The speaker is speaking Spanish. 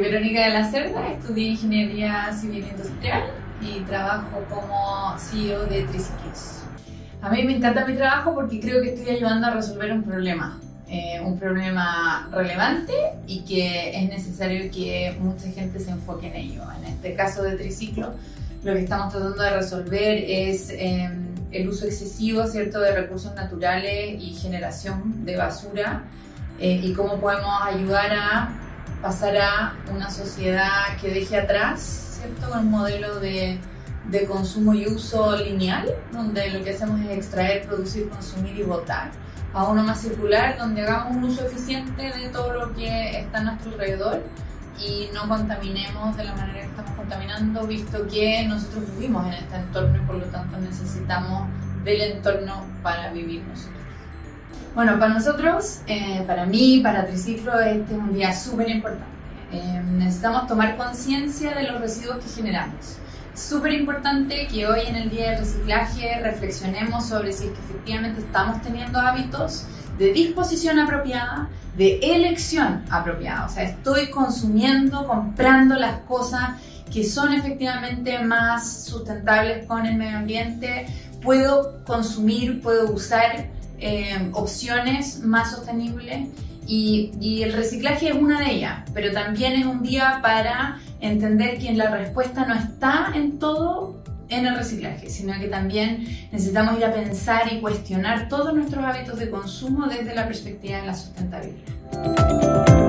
Verónica de la Cerda, estudié Ingeniería Civil Industrial y trabajo como CEO de Triciclos. A mí me encanta mi trabajo porque creo que estoy ayudando a resolver un problema relevante y que es necesario que mucha gente se enfoque en ello. En este caso de Triciclo, lo que estamos tratando de resolver es el uso excesivo, ¿cierto?, de recursos naturales y generación de basura y cómo podemos ayudar a pasar a una sociedad que deje atrás, ¿cierto?, un modelo de consumo y uso lineal, donde lo que hacemos es extraer, producir, consumir y botar, a uno más circular, donde hagamos un uso eficiente de todo lo que está a nuestro alrededor y no contaminemos de la manera que estamos contaminando, visto que nosotros vivimos en este entorno y por lo tanto necesitamos del entorno para vivir nosotros. Bueno, para nosotros, para mí, para Triciclo, este es un día súper importante. Necesitamos tomar conciencia de los residuos que generamos. Es súper importante que hoy en el día del reciclaje reflexionemos sobre si es que efectivamente estamos teniendo hábitos de disposición apropiada, de elección apropiada. O sea, estoy consumiendo, comprando las cosas que son efectivamente más sustentables con el medio ambiente. Puedo consumir, puedo usar opciones más sostenibles y el reciclaje es una de ellas, pero también es un día para entender que la respuesta no está en todo en el reciclaje, sino que también necesitamos ir a pensar y cuestionar todos nuestros hábitos de consumo desde la perspectiva de la sustentabilidad.